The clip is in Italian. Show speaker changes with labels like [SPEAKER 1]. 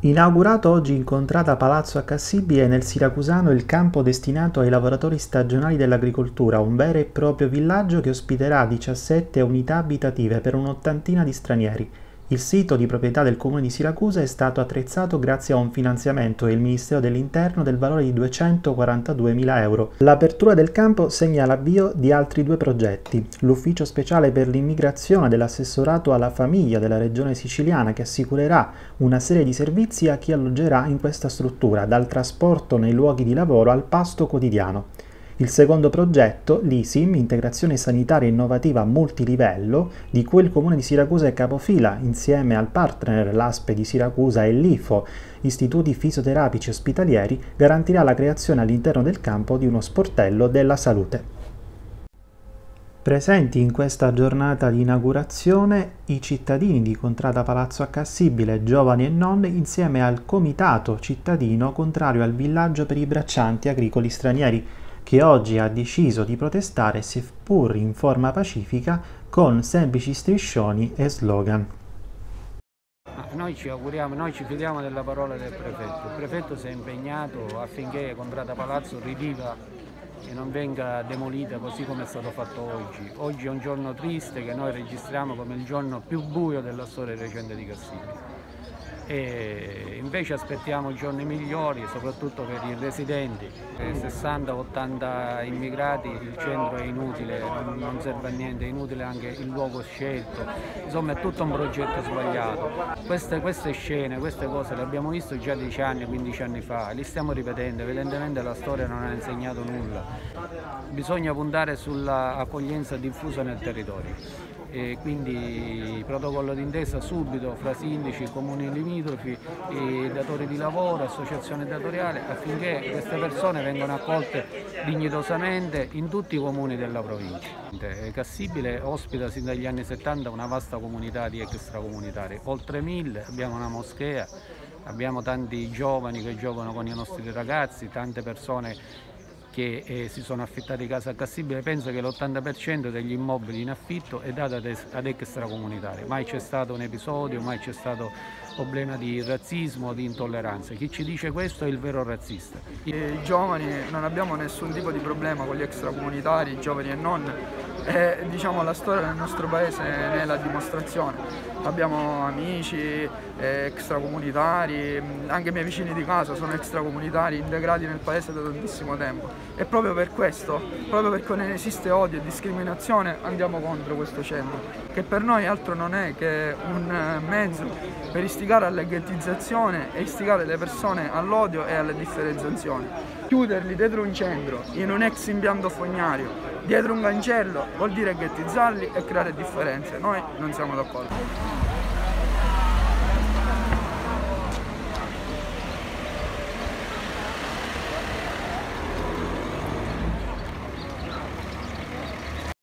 [SPEAKER 1] Inaugurato oggi in contrada Palazzo Accassibile nel Siracusano il campo destinato ai lavoratori stagionali dell'agricoltura, un vero e proprio villaggio che ospiterà 17 unità abitative per un'ottantina di stranieri. Il sito di proprietà del comune di Siracusa è stato attrezzato grazie a un finanziamento del Ministero dell'Interno del valore di 242.000 euro. L'apertura del campo segna l'avvio di altri due progetti. L'Ufficio Speciale per l'Immigrazione dell'Assessorato alla Famiglia della Regione Siciliana, che assicurerà una serie di servizi a chi alloggerà in questa struttura, dal trasporto nei luoghi di lavoro al pasto quotidiano. Il secondo progetto, l'ISIM, Integrazione Sanitaria Innovativa Multilivello, di cui il Comune di Siracusa è capofila, insieme al partner l'ASPE di Siracusa e l'IFO, Istituti Fisioterapici Ospitalieri, garantirà la creazione all'interno del campo di uno sportello della salute. Presenti in questa giornata di inaugurazione i cittadini di Contrada Palazzo Accassibile, giovani e non, insieme al Comitato Cittadino contrario al villaggio per i braccianti agricoli stranieri, che oggi ha deciso di protestare, seppur in forma pacifica, con semplici striscioni e slogan.
[SPEAKER 2] Noi ci auguriamo, noi ci fidiamo della parola del prefetto. Il prefetto si è impegnato affinché Contrada Palazzo riviva e non venga demolita così come è stato fatto oggi. Oggi è un giorno triste che noi registriamo come il giorno più buio della storia recente di Cassibile. E invece aspettiamo giorni migliori, soprattutto per i residenti. 60-80 immigrati, il centro è inutile, non serve a niente, è inutile anche il luogo scelto, insomma è tutto un progetto sbagliato. Queste scene, queste cose le abbiamo viste già 10 anni, 15 anni fa, e li stiamo ripetendo, evidentemente la storia non ha insegnato nulla. Bisogna puntare sull'accoglienza diffusa nel territorio. E quindi protocollo d'intesa subito fra sindaci, comuni limitrofi, datori di lavoro, associazioni datoriali, affinché queste persone vengano accolte dignitosamente in tutti i comuni della provincia. Cassibile ospita sin dagli anni 70 una vasta comunità di extracomunitari, oltre 1000, abbiamo una moschea, abbiamo tanti giovani che giocano con i nostri ragazzi, tante persone che si sono affittati casa a Cassibile. Penso che l'80% degli immobili in affitto è dato ad extracomunitari. Mai c'è stato un episodio, mai c'è stato problema di razzismo o di intolleranza. Chi ci dice questo è il vero razzista.
[SPEAKER 3] I giovani non abbiamo nessun tipo di problema con gli extracomunitari, giovani e non. Diciamo, la storia del nostro paese ne è la dimostrazione. Abbiamo amici extracomunitari, anche i miei vicini di casa sono extracomunitari, integrati nel paese da tantissimo tempo. E proprio per questo, proprio perché non esiste odio e discriminazione, andiamo contro questo centro, che per noi altro non è che un mezzo per istigare alla ghettizzazione e istigare le persone all'odio e alle differenziazioni. Chiuderli dietro un centro, in un ex impianto fognario, dietro un cancello, vuol dire ghettizzarli e creare differenze. Noi non siamo d'accordo.